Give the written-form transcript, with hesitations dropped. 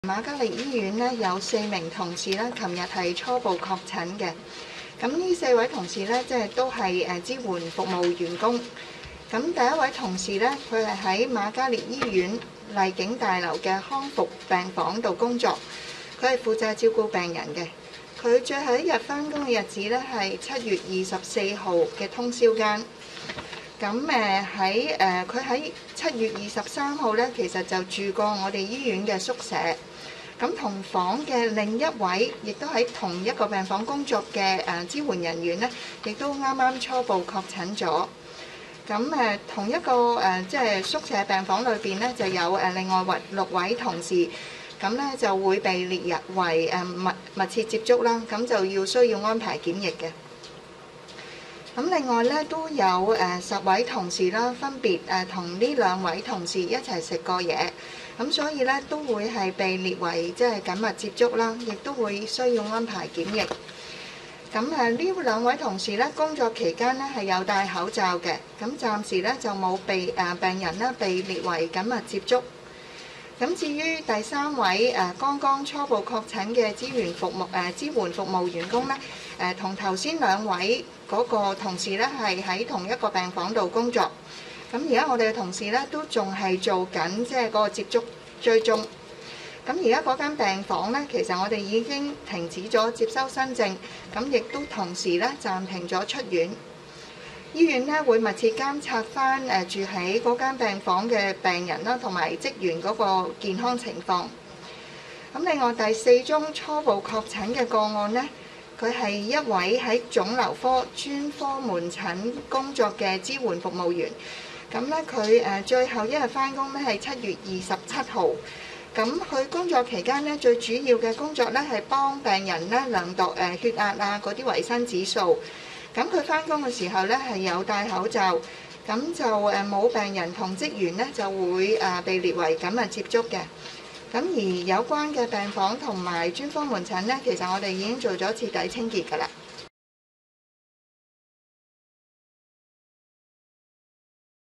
瑪嘉烈醫院咧有4名同事咧，琴日係初步確診嘅。咁呢4位同事咧，即係都係支援服務員工。咁第一位同事咧，佢係喺瑪嘉烈醫院麗景大樓嘅康復病房度工作，佢係負責照顧病人嘅。佢最後一日返工嘅日子咧係7月24號嘅通宵更。咁佢喺7月23號咧，其實就住過我哋醫院嘅宿舍。咁同房嘅另一位，亦都喺同一個病房工作嘅支援人員咧，亦都啱啱初步確診咗。咁同一個即係宿舍病房裏邊咧，就有另外6位同事，咁咧就會被列入為密切接觸啦，咁就需要安排檢疫嘅。咁另外咧都有10位同事啦，分別同呢2位同事一齊食過嘢，咁所以咧都會係被列為即係緊密接觸啦，亦都會需要安排檢疫。咁呢2位同事咧工作期間咧係有戴口罩嘅，咁暫時咧就冇被病人咧被列為緊密接觸。咁至於第3位剛剛初步確診嘅支援服務員工咧，同頭先2位嗰個同事咧係喺同一個病房度工作。咁而家我哋嘅同事咧都仲係做緊即係嗰個接觸追蹤。咁而家嗰間病房咧，其實我哋已經停止咗接收新症，咁亦都同時咧暫停咗出院。醫院咧會密切監察翻住喺嗰間病房嘅病人啦，同埋職員嗰個健康情況。咁另外第4宗初步確診嘅個案呢，佢係一位喺腫瘤科專科門診工作嘅支援服務員。咁咧佢最後一日返工咧係7月27號。咁佢工作期間咧最主要嘅工作咧係幫病人咧量度血壓啊嗰啲維生指數。咁佢返工嘅時候咧係有戴口罩，咁就冇病人同職員咧就會被列為緊密接觸嘅。咁而有關嘅病房同埋專科門診咧，其實我哋已經做咗徹底清潔㗎啦。